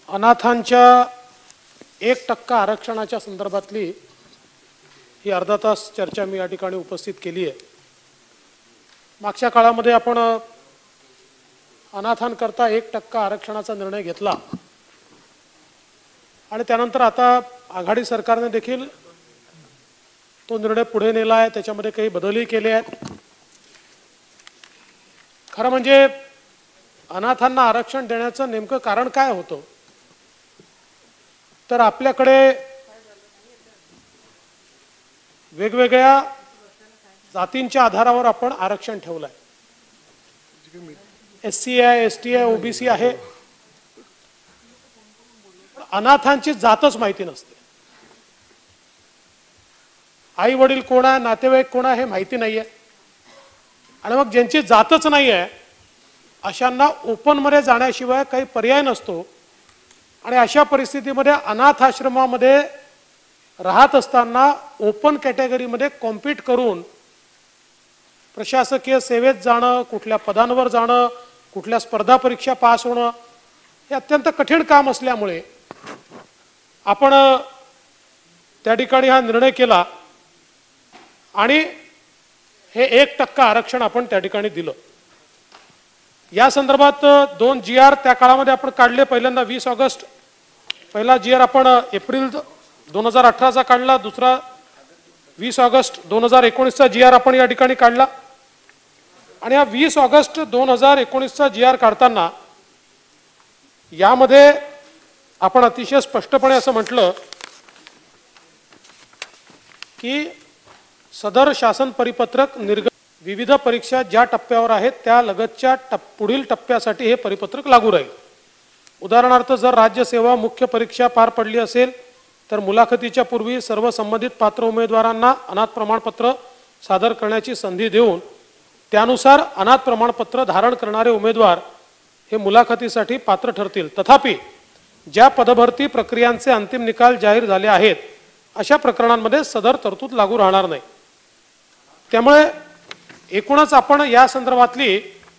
अनाथांच्या 1% आरक्षणाच्या संदर्भातली ही अर्धा तास चर्चा मी या ठिकाणी उपस्थित केली आहे। मागच्या काळामध्ये आपण अनाथांकरता 1% आरक्षणाचा निर्णय घेतला आणि त्यानंतर आता आघाडी सरकारने देखील तो निर्णय पुढे नेला आहे, त्याच्यामध्ये काही बदलही केले आहेत। खरं म्हणजे अनाथांना आरक्षण देण्याचं नेमकं कारण काय होतं, तर आपल्याकडे वेगवेगळ्या जातींच्या आधारावर आपण आरक्षण ठेवलं आहे। SC आहे, ST आहे, OBC आहे, अनाथांची जातच माहिती नसते। आई वडील कोण आहे, नातेवाईक कोण आहे हे माहिती नाहीये, आणि मग ज्यांची जातच नाही आहे अशांना ओपन मध्ये जाण्याशिवाय काही पर्याय नसतो। आणि अशा परिस्थितीमध्ये अनाथ आश्रमामध्ये राहत असताना ओपन कॅटेगरीमध्ये कॉम्पीट करून प्रशासकीय सेवेत जाणं, कुठल्या पदांवर जाणं, कुठल्या स्पर्धा परीक्षा पास होणं हे अत्यंत कठीण काम असल्यामुळे आपण त्या ठिकाणी हा निर्णय केला आणि हे 1% आरक्षण आपण त्या ठिकाणी दिलं। या संदर्भात 2 GR त्या काळामध्ये आपण काढले। पहिल्यांदा 20 ऑगस्ट पहिला GR आपण एप्रिल 2018 काढला, दुसरा 20 ऑगस्ट 2019 GR आपण या ठिकाणी काढला। आणि हा 20 ऑगस्ट 2019 GR काढताना यामध्ये आपण अतिशय स्पष्टपणे असं म्हटलं की सदर शासन परिपत्रक विविध परीक्षा ज्या टप्प्यावर आहेत त्या लगतच्या पुढील टप्प्यासाठी हे परिपत्रक लागू राहील। उदाहरणार्थ जर राज्य सेवा मुख्य परीक्षा पार पडली असेल तर मुलाखतीच्या पूर्वी सर्व संबंधित पात्र उमेदवारांना अनाथ प्रमाणपत्र सादर करण्याची संधी देऊन त्यानुसार अनाथ प्रमाणपत्र धारण करणारे उमेदवार हे मुलाखतीसाठी पात्र ठरतील। तथापि ज्या पदभरती प्रक्रियांचे अंतिम निकाल जाहीर झाले आहेत अशा प्रकरणांमध्ये सदर तरतूद लागू राहणार नाही। त्यामुळे एकूणच आपण या संदर्भातली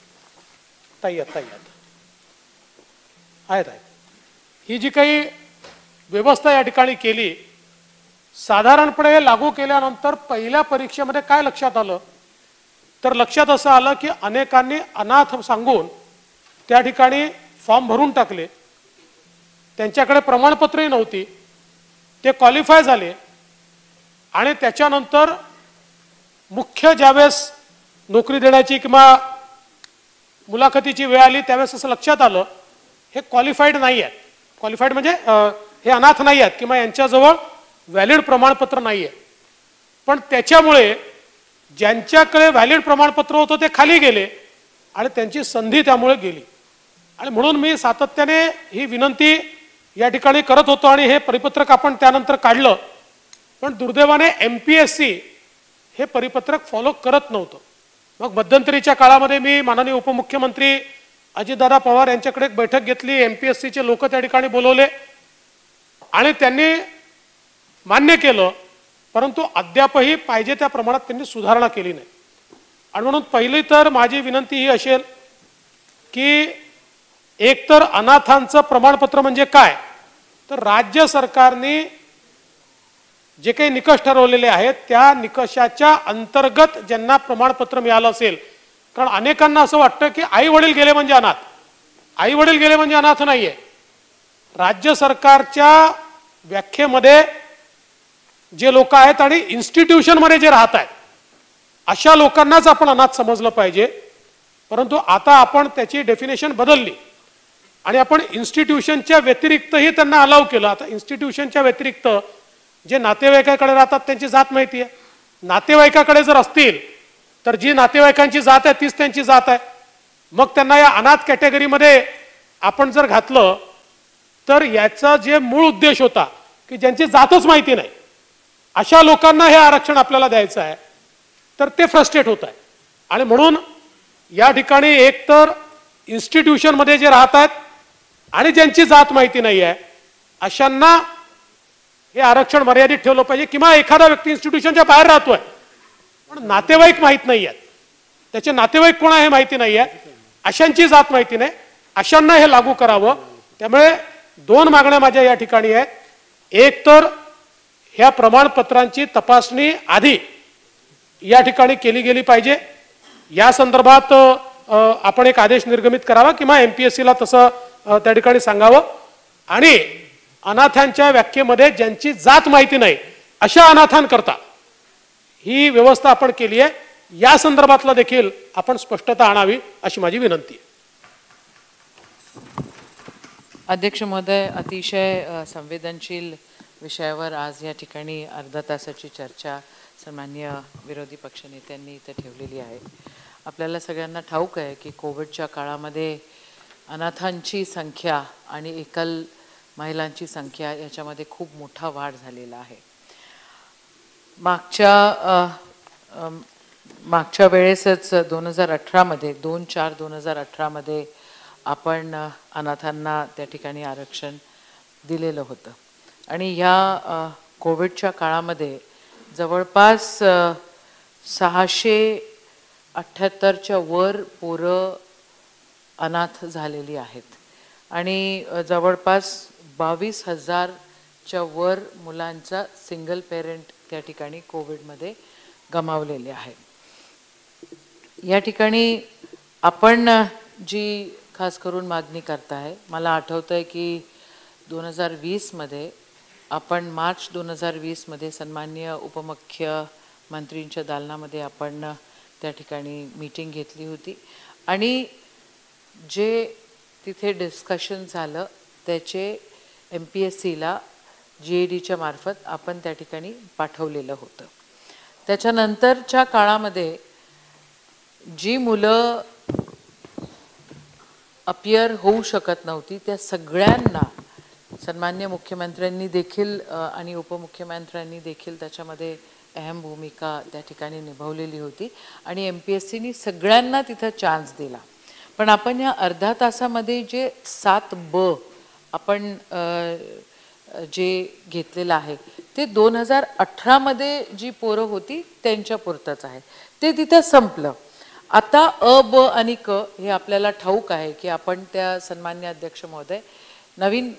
ही जी काही व्यवस्था या ठिकाणी केली, साधारणपणे लागू केल्यानंतर पहिल्या परीक्षेमध्ये काय लक्षात आलं, तर लक्षात असं आलं की अनेकांनी अनाथ सांगून त्या ठिकाणी फॉर्म भरून टाकले, त्यांच्याकडे प्रमाणपत्रही नव्हती, ते क्वालिफाय झाले आणि त्याच्यानंतर मुख्य ज्यावेळेस नोकरी देण्याची किंवा मुलाखतीची वेळ आली त्यावेळेस असं लक्षात आलं हे क्वालिफाईड नाही आहेत। क्वालिफाईड म्हणजे हे अनाथ नाही आहेत किंवा यांच्याजवळ व्हॅलिड प्रमाणपत्र नाही आहे। पण त्याच्यामुळे ज्यांच्याकडे व्हॅलिड प्रमाणपत्र होतं ते खाली गेले आणि त्यांची संधी त्यामुळे गेली। आणि म्हणून मी सातत्याने ही विनंती या ठिकाणी करत होतो आणि हे परिपत्रक आपण त्यानंतर काढलं, पण दुर्दैवाने MPSC हे परिपत्रक फॉलो करत नव्हतं। मग मध्यंतरीच्या काळामध्ये मी माननीय उपमुख्यमंत्री अजितदादा पवार यांच्याकडे एक बैठक घेतली, MPSCचे लोक त्या ठिकाणी बोलवले आणि त्यांनी मान्य केलं, परंतु अद्यापही पाहिजे त्या प्रमाणात त्यांनी सुधारणा केली नाही। आणि म्हणून पहिली तर माझी विनंती ही असेल की एकतर अनाथांचं प्रमाणपत्र म्हणजे काय, तर राज्य सरकारने जे काही निकष ठरवलेले आहेत त्या निकषाच्या अंतर्गत ज्यांना प्रमाणपत्र मिळालं असेल, कारण अनेकांना असं वाटतं की आई वडील गेले म्हणजे अनाथ, आई वडील गेले म्हणजे अनाथ नाहीये। राज्य सरकारच्या व्याख्येमध्ये जे लोक आहेत आणि इन्स्टिट्यूशन मध्ये जे राहत आहेत अशा लोकांनाच आपण अनाथ समजलं पाहिजे। परंतु आता आपण त्याची डेफिनेशन बदलली आणि आपण इन्स्टिट्यूशनच्या व्यतिरिक्तही त्यांना अलाउ केलं। आता इन्स्टिट्यूशनच्या व्यतिरिक्त जे नातेवाईकाकडे राहतात त्यांची जात माहिती आहे, नातेवाईकाकडे जर असतील तर जी नातेवाईकांची जात आहे तीच त्यांची जात आहे। मग त्यांना या अनाथ कॅटेगरीमध्ये आपण जर घातलं तर याचा जे मूळ उद्देश होता की ज्यांची जातच माहिती नाही अशा लोकांना हे आरक्षण आपल्याला द्यायचं आहे, तर ते फ्रस्ट्रेट होत आहे। आणि म्हणून या ठिकाणी एकतर इन्स्टिट्यूशनमध्ये जे राहत आहेत आणि ज्यांची जात माहिती नाही आहे अशांना हे आरक्षण मर्यादित ठेवलं पाहिजे, किंवा एखादा व्यक्ती इन्स्टिट्यूशनच्या बाहेर राहतोय पण नातेवाईक माहित नाही आहेत, त्याचे नातेवाईक कोण आहे हे माहिती नाही आहे, अशांची जात माहिती नाही, अशांना हे लागू करावं। त्यामुळे दोन मागण्या माझ्या या ठिकाणी आहेत. एक तर ह्या प्रमाणपत्रांची तपासणी आधी या ठिकाणी केली गेली पाहिजे. या संदर्भात आपण एक आदेश निर्गमित करावा किंवा MPSCला तसं त्या ठिकाणी सांगावं. आणि अनाथांच्या व्याख्येमध्ये ज्यांची जात माहिती नाही अशा अनाथांकरता ही व्यवस्था आपण केली आहे. या संदर्भातला देखील आपण स्पष्टता आणावी अशी माझी विनंती आहे. अध्यक्ष महोदय, अतिशय संवेदनशील विषयावर आज या ठिकाणी अर्धा तासाची चर्चा सन्माननीय विरोधी पक्षनेत्यांनी इथे ठेवलेली आहे. आपल्याला सगळ्यांना ठाऊक आहे की कोविडच्या काळामध्ये अनाथांची संख्या आणि एकल महिलांची संख्या याच्यामध्ये खूप मोठा वाढ झालेला आहे. मागच्या वेळेसच 2018मध्ये 2/4/2018मध्ये आपण अनाथांना त्या ठिकाणी आरक्षण दिलेलं होतं. आणि ह्या कोविडच्या काळामध्ये जवळपास 678च्या वर पोरं अनाथ झालेली आहेत आणि जवळपास 22,000च्या वर मुलांचा सिंगल पेरेंट त्या ठिकाणी कोविडमध्ये गमावलेले आहे. या ठिकाणी आपण जी खास करून मागणी करताय, मला आठवतंय की 2020मध्ये आपण मार्च 2020मध्ये सन्माननीय उपमुख्यमंत्रींच्या दालनामध्ये आपण त्या ठिकाणी मीटिंग घेतली होती आणि जे तिथे डिस्कशन झालं त्याचे MPSCला GADच्या मार्फत आपण त्या ठिकाणी पाठवलेलं होतं. त्याच्यानंतरच्या काळामध्ये जी मुलं अपियर होऊ शकत नव्हती त्या सगळ्यांना सन्माननीय मुख्यमंत्र्यांनी देखील आणि उपमुख्यमंत्र्यांनी देखील त्याच्यामध्ये अहम भूमिका त्या ठिकाणी निभावलेली होती आणि MPSCनी सगळ्यांना तिथं चान्स दिला. पण आपण या अर्ध्या तासामध्ये जे 7B आपण जे घेतलेलं आहे ते 2018मध्ये जी पोरं होती त्यांच्या पुरतंच आहे, ते तिथं संपलं. आता अ, ब आणि क हे आपल्याला ठाऊक आहे की आपण त्या सन्मान्य अध्यक्ष महोदय नवीन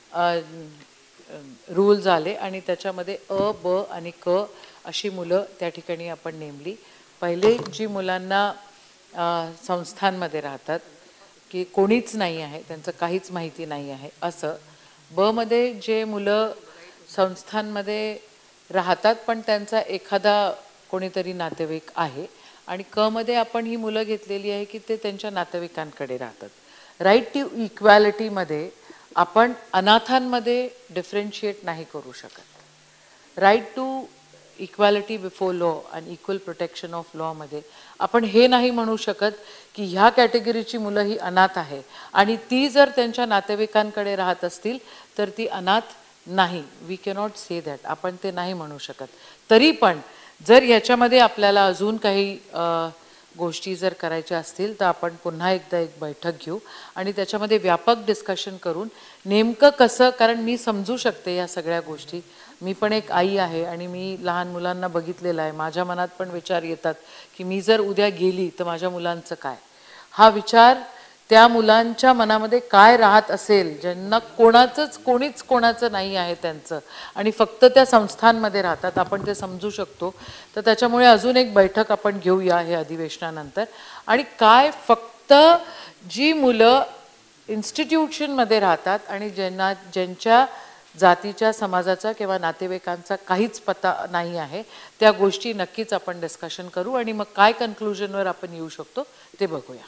रूल झाले आणि त्याच्यामध्ये अ, ब आणि क अशी मुलं त्या ठिकाणी आपण नेमली. पहिले जी मुलांना संस्थांमध्ये राहतात की कोणीच नाही आहे, त्यांचं काहीच माहिती नाही आहे असं. ब मध्ये जे मुलं संस्थांमध्ये राहतात पण त्यांचा एखादा कोणीतरी नातेवाईक आहे आणि क मध्ये आपण ही मुलं घेतलेली आहे की ते त्यांच्या नातेवाईकांकडे राहतात. राईट टू इक्वॅलिटीमध्ये आपण अनाथांमध्ये डिफरेन्शिएट नाही करू शकत. Right to equality before law आणि इक्वल प्रोटेक्शन ऑफ लॉमध्ये आपण हे नाही म्हणू शकत की ह्या कॅटेगरीची मुलं ही अनाथ आहे आणि ती जर त्यांच्या नातेवाईकांकडे राहत असतील तर ती अनाथ नाही. We cannot say that. आपण ते नाही म्हणू शकत. तरी पण जर याच्यामध्ये आपल्याला अजून काही गोष्टी जर करायच्या असतील तर आपण पुन्हा एकदा एक बैठक घेऊ आणि त्याच्यामध्ये व्यापक डिस्कशन करून नेमकं कसं, कारण मी समजू शकते या सगळ्या गोष्टी. मी पण एक आई आहे आणि मी लहान मुलांना बघितलेलं आहे. माझ्या मनात पण विचार येतात की मी जर उद्या गेली तर माझ्या मुलांचं काय. हा विचार त्या मुलांच्या मनामध्ये काय राहत असेल ज्यांना कोणीच कोणाचं नाही आहे त्यांचं आणि फक्त त्या संस्थांमध्ये राहतात, आपण ते समजू शकतो. तर त्याच्यामुळे अजून एक बैठक आपण घेऊया हे अधिवेशनानंतर. आणि काय फक्त जी मुलं इन्स्टिट्यूशनमध्ये राहतात आणि ज्यांच्या जातीच्या समाजाचा किंवा नातेवाईकांचा काहीच पत्ता नाही आहे त्या गोष्टी नक्कीच आपण डिस्कशन करू आणि मग काय कन्क्लुजनवर आपण येऊ शकतो ते बघूया.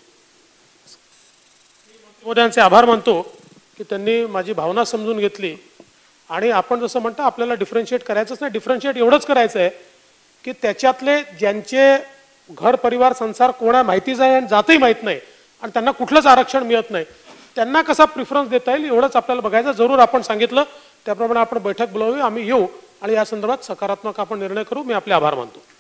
मोदयांचे आभार मानतो की त्यांनी माझी भावना समजून घेतली आणि आपण जसं म्हणतो आपल्याला डिफरन्शिएट करायचंच नाही. डिफरन्शिएट एवढंच करायचं आहे की त्याच्यातले ज्यांचे घर परिवार संसार कोणा माहितीच आहे आणि जातही माहीत नाही आणि त्यांना कुठलंच आरक्षण मिळत नाही त्यांना कसा प्रिफरन्स देता येईल एवढंच आपल्याला बघायचं. जरूर आपण सांगितलं त्याप्रमाणे आपण बैठक बोलावी, आम्ही येऊ आणि या संदर्भात सकारात्मक आपण निर्णय करू. मी आपले आभार मानतो.